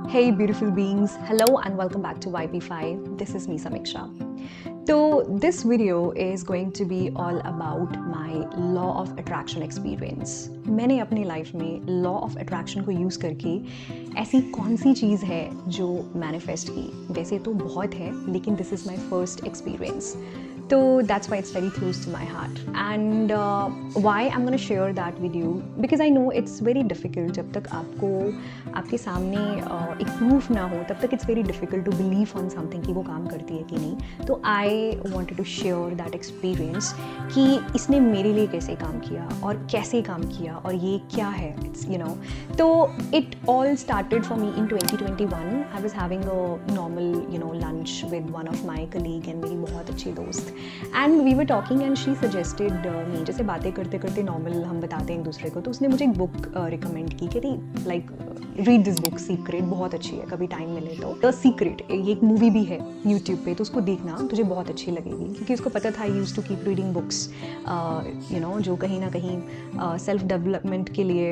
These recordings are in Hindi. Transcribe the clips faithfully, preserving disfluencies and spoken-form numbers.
Hey beautiful beings, hello and welcome back to Y P five. This is me Samiksha. So this video is going to be all about my law of attraction experience. मैंने अपनी लाइफ में लॉ ऑफ अट्रैक्शन को यूज़ करके ऐसी कौन सी चीज़ है जो मैनिफेस्ट की। वैसे तो बहुत है, लेकिन this is my first experience, तो that's why it's very close to my heart and why I am gonna share that with you because I know it's very difficult. जब तक आपको आपके सामने uh, एक प्रूफ ना हो तब तक it's very difficult to believe on something कि वो काम करती है कि नहीं। तो I wanted to share that experience कि इसने मेरे लिए कैसे काम किया और कैसे काम किया और ये क्या है, इट्स यू नो। तो it all started for me in twenty twenty one. I was having a normal you know lunch with one of my colleague and मेरी बहुत अच्छी दोस्त, and we were talking and she suggested me. जैसे बातें करते करते नॉर्मल हम बताते हैं एक दूसरे को, तो उसने मुझे एक बुक रिकमेंड की कि like read this book secret, बहुत अच्छी है, कभी टाइम मिले तो। द सीक्रेट ये एक मूवी भी है यूट्यूब पे, तो उसको देखना, तुझे बहुत अच्छी लगेगी। क्योंकि उसको पता था I use to keep reading books you know जो कहीं ना कहीं सेल्फ uh, डेवलपमेंट के लिए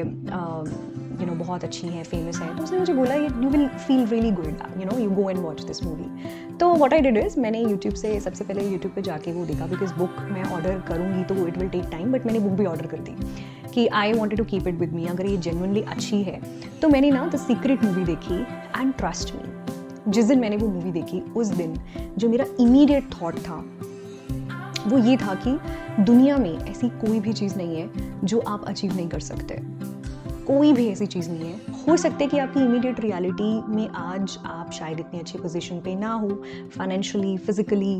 यू नो बहुत अच्छी है, फेमस है। तो उसने मुझे बोला you will feel really good, you know you go and watch this movie. तो व्हाट आई डिड इज़ मैंने यूट्यूब से सबसे पहले यूट्यूब पे जाके वो देखा, बिकॉज बुक मैं ऑर्डर करूँगी तो it will take time, but मैंने बुक भी ऑर्डर कर दी कि I wanted to keep it with me, अगर ये जेन्युइनली अच्छी है। तो मैंने ना द सीक्रेट मूवी देखी एंड ट्रस्ट मी, जिस दिन मैंने वो मूवी देखी उस दिन जो मेरा इमीडिएट थॉट था वो ये था कि दुनिया में ऐसी कोई भी चीज़ नहीं है जो आप अचीव नहीं कर सकते। कोई भी ऐसी चीज़ नहीं है। हो सकता है कि आपकी इमीडिएट रियलिटी में आज आप शायद इतनी अच्छी पोजीशन पे ना हो, financially, physically,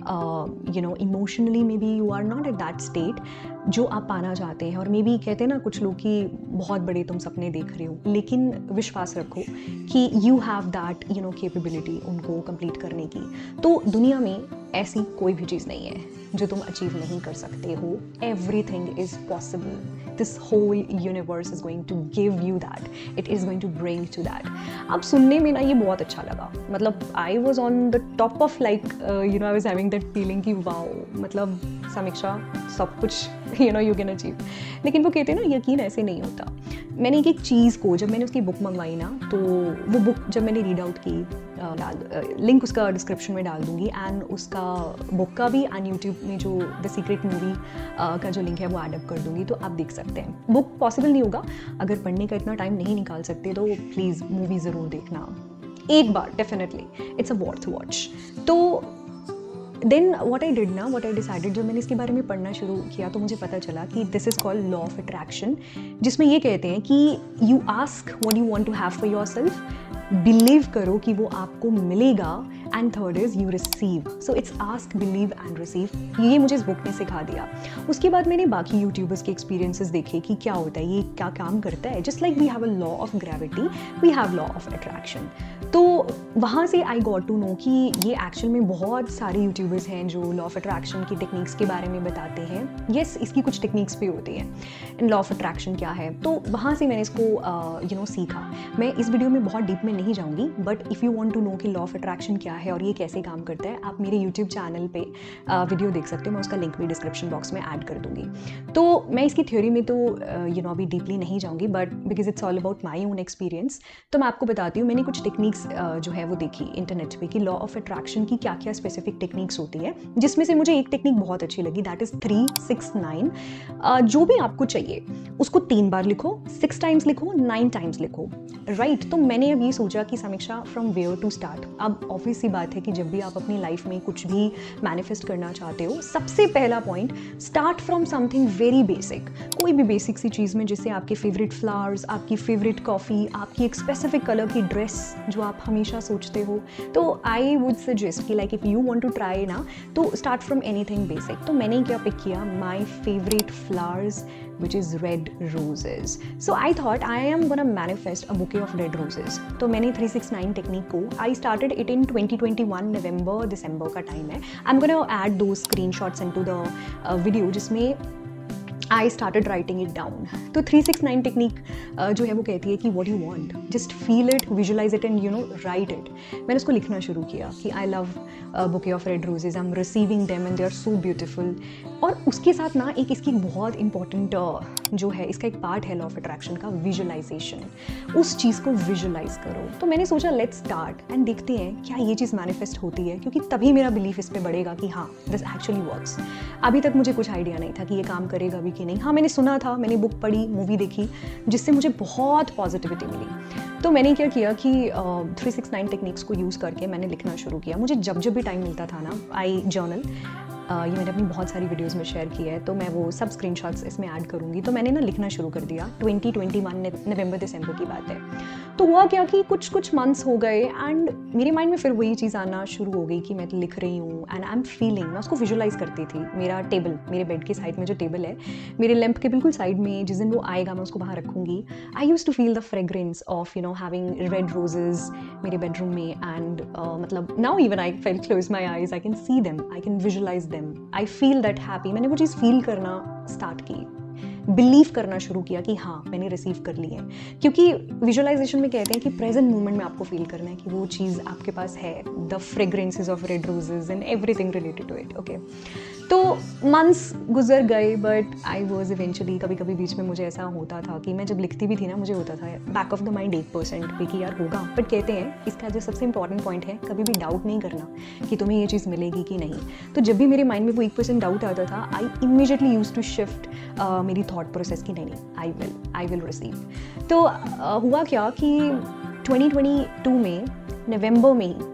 you know emotionally, maybe you are not at that state जो आप पाना चाहते हैं। और मे बी कहते हैं ना कुछ लोग कि बहुत बड़े तुम सपने देख रहे हो, लेकिन विश्वास रखो कि you have that you know capability उनको कंप्लीट करने की। तो दुनिया में ऐसी कोई भी चीज़ नहीं है जो तुम अचीव नहीं कर सकते हो। Everything is possible. This whole universe is going to give you that, it is going to bring to that. अब सुनने में ना ये बहुत अच्छा लगा, मतलब I was on the top of like you know I was having that feeling कि वाओ, मतलब समीक्षा सब कुछ you know you can achieve. लेकिन वो कहते हैं ना यकीन ऐसे नहीं होता। मैंने एक एक चीज़ को, जब मैंने उसकी बुक मंगवाई ना, तो वो बुक जब मैंने रीड आउट की, डाल लिंक उसका डिस्क्रिप्शन में डाल दूंगी, एंड उसका बुक का भी, एंड यूट्यूब में जो द सीक्रेट मूवी का जो लिंक है वो एड अप कर दूंगी, तो आप देख सकते हैं। बुक पॉसिबल नहीं होगा, अगर पढ़ने का इतना टाइम नहीं निकाल सकते तो प्लीज़ मूवी ज़रूर देखना एक बार, definitely it's a worth watch. तो देन व्हाट आई डिड ना, व्हाट आई डिसाइडेड, जब मैंने इसके बारे में पढ़ना शुरू किया तो मुझे पता चला कि this is called law of attraction, जिसमें ये कहते हैं कि you ask what you want to have for yourself, believe करो कि वो आपको मिलेगा, and third is you receive. So it's ask, believe and receive. ये मुझे इस बुक ने सिखा दिया। उसके बाद मैंने बाकी यूट्यूबर्स के एक्सपीरियंसेस देखे कि क्या होता है, ये क्या काम करता है। Just like we have a law of gravity, we have law of attraction. तो वहाँ से आई गॉट टू नो कि ये एक्चुअल में बहुत सारे यूट्यूबर्स हैं जो लॉ ऑफ अट्रैक्शन की टेक्निक्स के बारे में बताते हैं। येस yes, इसकी कुछ टेक्निक्स भी होती हैं, एंड लॉ ऑफ अट्रैक्शन क्या है। तो वहाँ से मैंने इसको यू नो सीखा। मैं इस वीडियो में बहुत डीप में नहीं जाऊँगी, but if you want to know कि लॉ ऑफ अट्रैक्शन क्या है और ये कैसे काम करता है, आप मेरे यूट्यूब चैनल पे वीडियो देख सकते हो। मैं उसका लिंक भी डिस्क्रिप्शन बॉक्स में ऐड कर दूँगी। तो मैं इसकी थ्योरी में तो यू नो अभी डीपली नहीं जाऊँगी, but because it's all about my own experience, तो मैं आपको बताती हूँ। मैंने कुछ टेक्निक्स जो है वो देखी इंटरनेट पे कि लॉ ऑफ अट्रैक्शन की क्या क्या स्पेसिफिक टेक्निक्स होती है, जिसमें से मुझे एक टेक्निक बहुत अच्छी लगी, that is three six nine. जो भी आपको चाहिए उसको तीन बार लिखो, सिक्स टाइम्स लिखो, नाइन टाइम्स लिखो, राइट right? तो मैंने अब ये सोचा कि Samiksha from where to start. अब ऑब्वियस सी बात है कि जब भी आप अपनी लाइफ में कुछ भी मैनिफेस्ट करना चाहते हो, सबसे पहला point, start from something very basic. कोई भी बेसिक सी चीज़ में, जैसे आपके फेवरेट फ्लावर्स, आपकी फेवरेट कॉफ़ी, आपकी एक स्पेसिफिक कलर की ड्रेस जो आप हमेशा सोचते हो। तो आई वुड सजेस्ट कि like if you want to try ना, तो स्टार्ट फ्रॉम एनीथिंग बेसिक। तो मैंने क्या पिक किया, my favourite flowers which is red roses. So I thought I am gonna manifest a bouquet of red roses. तो मैंने थ्री सिक्स नाइन टेक्निक को, I started it in twenty twenty one, नवंबर दिसंबर का टाइम है। I'm gonna add those screenshots into the uh, video, जिसमें I started writing it down. तो थ्री सिक्स नाइन टेक्निक जो है वो कहती है कि what you want, just feel it, visualise it and you know write it. मैंने उसको लिखना शुरू किया कि I love bouquet of red roses, I am receiving them and they are so beautiful. और उसके साथ ना एक इसकी बहुत इंपॉर्टेंट जो है, इसका एक पार्ट है लॉ ऑफ अट्रैक्शन का, विजुलाइजेशन। उस चीज़ को विजुलाइज करो। तो मैंने सोचा लेट्स स्टार्ट एंड देखते हैं क्या ये चीज़ मैनिफेस्ट होती है, क्योंकि तभी मेरा बिलीफ इस पर बढ़ेगा कि हाँ दिस एक्चुअली वर्क्स। अभी तक मुझे कुछ आइडिया नहीं था कि ये काम करेगा भी कि नहीं। हाँ मैंने सुना था, मैंने बुक पढ़ी, मूवी देखी, जिससे मुझे बहुत पॉजिटिविटी मिली। तो मैंने क्या किया कि थ्री सिक्स नाइन टेक्निक्स को यूज़ करके मैंने लिखना शुरू किया। मुझे जब जब भी टाइम मिलता था ना, आई जर्नल, Uh, ये मैंने अपनी बहुत सारी वीडियोस में शेयर किया है, तो मैं वो सब स्क्रीनशॉट्स इसमें ऐड करूँगी। तो मैंने ना लिखना शुरू कर दिया। ट्वेंटी ट्वेंटी वन नवंबर दिसंबर की बात है। तो हुआ क्या कि कुछ कुछ मंथ्स हो गए एंड मेरे माइंड में फिर वही चीज़ आना शुरू हो गई कि मैं तो लिख रही हूँ एंड आई एम फीलिंग। मैं उसको विजुलाइज करती थी। मेरा टेबल, मेरे बेड के साइड में जो टेबल है, मेरे लैंप के बिल्कुल साइड में, जिस दिन वो आएगा मैं उसको वहाँ रखूँगी। I use to feel the fragrance of you know having red roses मेरे बेडरूम में एंड uh, मतलब now even I fell close my eyes, I can see them, I can visualise them, I feel that happy. मैंने वो चीज़ फील करना स्टार्ट की, बिलीव करना शुरू किया कि हाँ मैंने रिसीव कर ली है। क्योंकि विजुअलाइजेशन में कहते हैं कि प्रेजेंट मोमेंट में आपको फील करना है कि वो चीज़ आपके पास है, the fragrances of red roses and everything related to it. Okay, तो मंथ्स गुजर गए बट आई वॉज इवेंचुअली, कभी कभी बीच में मुझे ऐसा होता था कि मैं जब लिखती भी थी ना, मुझे होता था बैक ऑफ द माइंड एक परसेंट पे कि यार होगा। बट कहते हैं इसका जो सबसे इंपॉर्टेंट पॉइंट है, कभी भी डाउट नहीं करना कि तुम्हें ये चीज़ मिलेगी कि नहीं। तो जब भी मेरे माइंड में वो एक परसेंट डाउट आता था, I immediately use to shift मेरी थॉट प्रोसेस की नहीं नहीं I will I will receive. तो uh, हुआ क्या कि ट्वेंटी ट्वेंटी टू में नवंबर में ही,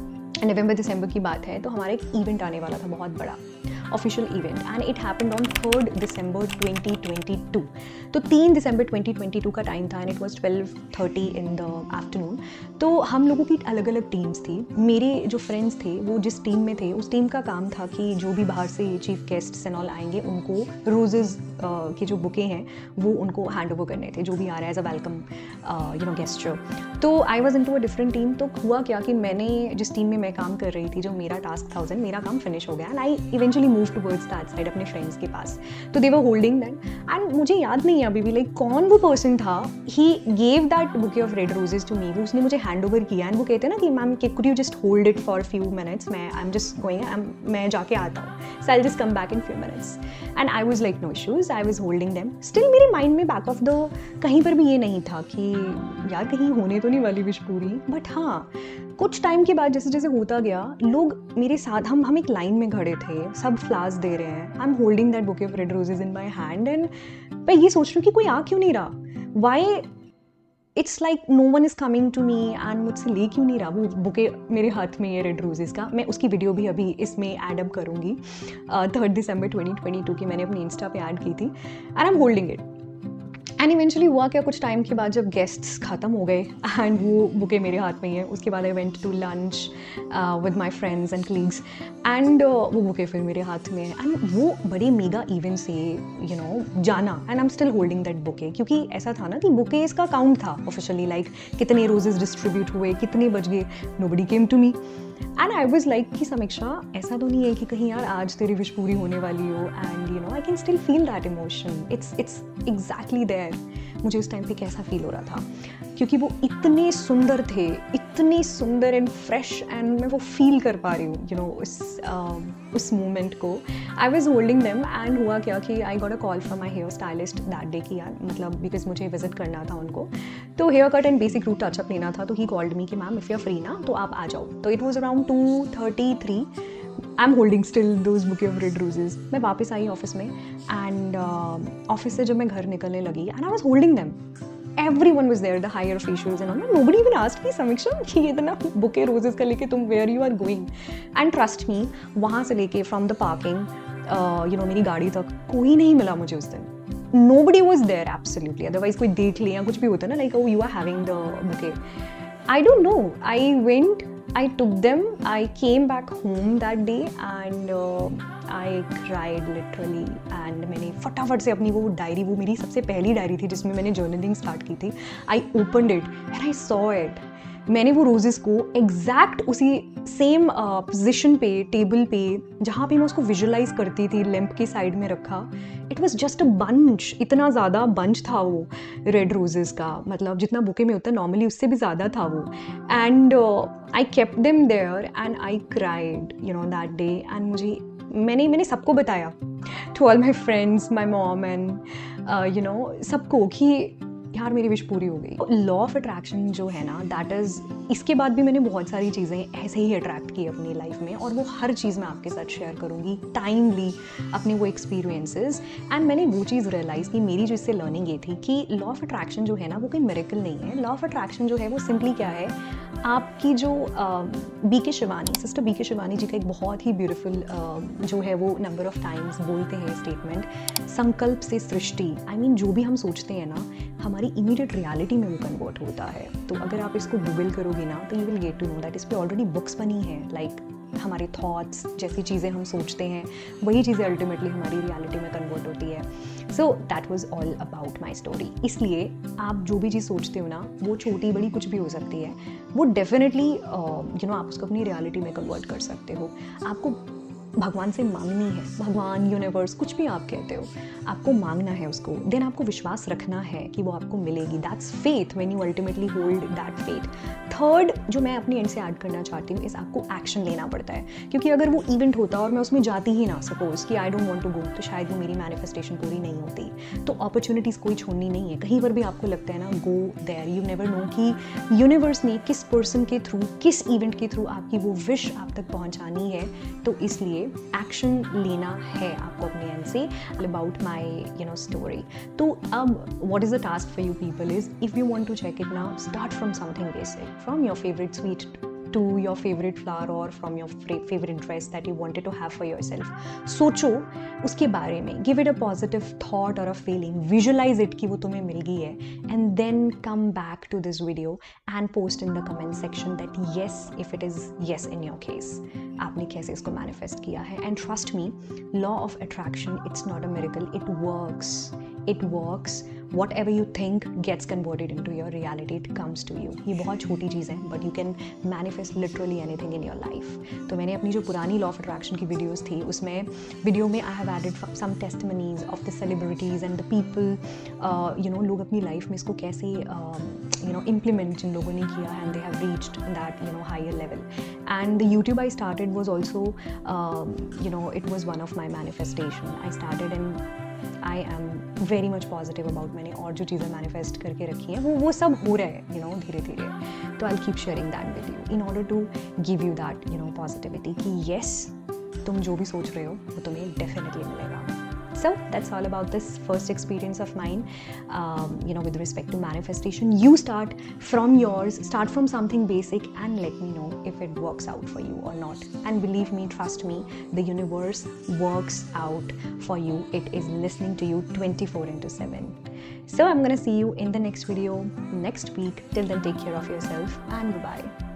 नवंबर दिसंबर की बात है, तो हमारा एक इवेंट आने वाला था, बहुत बड़ा official event, and it happened on third December twenty twenty two. तो तीन दिसंबर ट्वेंटी ट्वेंटी टू का टाइम था and it was twelve thirty in the afternoon. तो हम लोगों की अलग अलग टीम्स थी। मेरे जो फ्रेंड्स थे वो जिस टीम में थे, उस टीम का काम था कि जो भी बाहर से चीफ गेस्ट्स एंड ऑल आएंगे उनको रोजेज uh, के जो बुके हैं वो उनको हैंड ओवर करने थे, जो भी आ रहा है as a welcome you know gesture. तो I was into a different team. तो हुआ क्या कि मैंने जिस टीम में मैं काम कर रही थी, जो मेरा टास्क था उस दिन, मेरा काम फिनिश हो गया and I eventually move towards that side अपने फ्रेंड्स के पास। तो they were holding that and मुझे याद नहीं है अभी भी लाइक कौन वो पर्सन था, he gave that bouquet of red roses to me. वो उसने मुझे हैंड ओवर किया एंड वो कहते हैं ना कि ma'am could you just hold it for few minutes, मैं आई एम जस्ट गोइंग, मैं जाके आता हूँ, so I just come back in few minutes. And I was like no issues, I was holding them. Still मेरे माइंड में बैक ऑफ द कहीं पर भी ये नहीं था कि यार कहीं होने तो नहीं वाली विश पूरी। बट हाँ, कुछ टाइम के बाद जैसे जैसे होता गया, लोग मेरे साथ, हम हम एक लाइन में खड़े थे, सब फ्लावर्स दे रहे हैं, I am holding that bouquet of red roses in my hand and मैं ये सोच रही हूँ कि कोई आ क्यों नहीं रहा, why it's like no one is coming to me and मुझसे ले क्यों नहीं रहा वो बुके मेरे हाथ में ये रेड रोजेज़ का। मैं उसकी वीडियो भी अभी इसमें ऐड अप करूँगी, third December twenty twenty two की मैंने अपनी इंस्टा पे ऐड की थी and I am holding it. And eventually हुआ क्या, कुछ टाइम के बाद जब गेस्ट्स ख़त्म हो गए एंड वो बुके मेरे हाथ में ही है, उसके बाद I went to lunch with my friends and colleagues and वो बुके फिर मेरे हाथ में है एंड वो बड़े मेगा इवेंट से यू नो जाना and I am still holding that bouquet. क्योंकि ऐसा था ना कि बुके इसका काउंट था ऑफिशियली, लाइक कितने रोजेज डिस्ट्रीब्यूट हुए, कितने बज गए, nobody came to me and I was like कि समीक्षा ऐसा तो नहीं है कि कहीं यार आज तेरी विश पूरी होने वाली हो and you know I can still feel that emotion, it's it's exactly there. मुझे उस टाइम पे कैसा फील हो रहा था क्योंकि वो इतने सुंदर थे, इतने सुंदर एंड फ्रेश एंड मैं वो फील कर पा रही हूँ यू नो उस uh, उस मोमेंट को। I was holding them and हुआ क्या कि I got a call from my hair stylist that day की यार मतलब बिकॉज मुझे विजिट करना था उनको, तो hair cut and basic root touch up लेना था। तो ही कॉल्ड मी कि ma'am if you are free ना तो आप आ जाओ। तो it was around two thirty three, I am holding still those bouquet of red roses. मैं वापस आई ऑफिस में एंड ऑफिस से जब मैं घर निकलने लगी and I was holding them, everyone was there, the higher officials and all. Nobody even asked me, समीक्षा कि इतना बुके रोजेस का लेके तुम where you are going? And trust me, वहाँ से लेके from the parking, uh, you know, मेरी गाड़ी तक कोई नहीं मिला मुझे उस दिन। Nobody was there absolutely. Otherwise कोई देख ले या कुछ भी होता ना, like oh you are having the bouquet. I don't know. I went, I took them, I came back home that day and uh, I cried literally and मैंने फटाफट से अपनी वो डायरी, वो मेरी सबसे पहली डायरी थी जिसमें मैंने जर्नलिंग स्टार्ट की थी, I opened it and I saw it. मैंने वो रोजेस को एग्जैक्ट उसी सेम पोजिशन uh, पे, टेबल पे, जहाँ पे मैं उसको विजुलाइज करती थी, लैंप के साइड में रखा, it was just a bunch, इतना ज़्यादा बंच था वो रेड रोजेज़ का, मतलब जितना बुके में होता है नॉर्मली उससे भी ज़्यादा था वो. And I kept them there and I cried you know that day. And मुझे मैंने मैंने सबको बताया, to all my friends, my mom and you know सबको, कि यार मेरी विश पूरी हो गई. लॉ ऑफ अट्रैक्शन जो है ना, दैट इज़, इसके बाद भी मैंने बहुत सारी चीज़ें ऐसे ही अट्रैक्ट की अपनी लाइफ में, और वो हर चीज़ मैं आपके साथ शेयर करूँगी टाइमली, अपने वो एक्सपीरियंसेस. एंड मैंने वो चीज़ रियलाइज़ की, मेरी जो इससे लर्निंग ये थी कि लॉ ऑफ अट्रैक्शन जो है ना वो कोई मिरेकल नहीं है. लॉ ऑफ अट्रैक्शन जो है वो सिंपली क्या है, आपकी जो बी के शिवानी, सिस्टर बी के शिवानी जी का एक बहुत ही ब्यूटीफुल जो है वो नंबर ऑफ टाइम्स बोलते हैं स्टेटमेंट, संकल्प से सृष्टि. आई मीन जो भी हम सोचते हैं ना, हमारी इमीडिएट रियलिटी में वो कन्वर्ट होता है. तो अगर आप इसको गूगल करोगे ना तो you will get to know that इस पर ऑलरेडी बुक्स बनी हैं. लाइक हमारे थॉट्स, जैसी चीज़ें हम सोचते हैं वही चीज़ें अल्टीमेटली हमारी रियलिटी में कन्वर्ट होती है. So that was all about my story. इसलिए आप जो भी चीज़ सोचते हो ना, वो छोटी बड़ी कुछ भी हो सकती है, वो डेफिनेटली यू नो आप उसको अपनी रियलिटी में कन्वर्ट कर सकते हो. आपको भगवान से मांगनी है, भगवान, यूनिवर्स, कुछ भी आप कहते हो, आपको मांगना है उसको. देन आपको विश्वास रखना है कि वो आपको मिलेगी. That's faith when you ultimately hold that faith. Third जो मैं अपनी एंड से ऐड करना चाहती हूँ, इस आपको एक्शन लेना पड़ता है. क्योंकि अगर वो इवेंट होता और मैं उसमें जाती ही ना, सपोज कि I don't want to go, तो शायद वो मेरी मैनिफेस्टेशन पूरी नहीं होती. तो अपॉर्चुनिटीज़ कोई छोड़नी नहीं है. कहीं पर भी आपको लगता है ना, go there. You never know कि यूनिवर्स ने किस पर्सन के थ्रू, किस इवेंट के थ्रू आपकी वो विश आप तक पहुँचानी है. तो इसलिए एक्शन लेना है आपको अपने एंड से. About my you know story. तो अब what is the task for you people is, if you want to check it now, start from something basic, from your favourite sweet to your favorite flower or from your favorite dress that you wanted to have for yourself. सोचो उसके बारे में, give it a positive thought or a feeling, visualize it कि वो तुम्हें मिल गई है, and then come back to this video and post in the comment section that yes, if it is yes in your case, आपने कैसे इसको manifest किया है. And trust me, law of attraction, it's not a miracle, it works. It works. Whatever you think gets converted into your reality. It comes to you. ये बहुत छोटी चीज़ है, but you can manifest literally anything in your life. तो मैंने अपनी जो पुरानी law of attraction की videos थी, उसमें वीडियो में I have added some testimonies of the celebrities and the people, uh, you know, लोग अपनी लाइफ में इसको कैसे uh, you know implement जिन लोगों ने किया है, and they have reached that you know higher level. And the YouTube I started was also um, you know it was one of my manifestation. I started and I am very much positive about मैंने और जो चीज़ें मैनिफेस्ट करके रखी हैं वो वो सब हो रहा है यू नो धीरे धीरे. तो I will keep sharing that with you in order to give you that you know positivity कि येस, तुम जो भी सोच रहे हो वो तुम्हें डेफिनेटली मिलेगा. So that's all about this first experience of mine, um, you know, with respect to manifestation. You start from yours, start from something basic, and let me know if it works out for you or not. And believe me, trust me, the universe works out for you. It is listening to you twenty-four into seven. So I'm gonna see you in the next video next week. Till then, take care of yourself and bye-bye.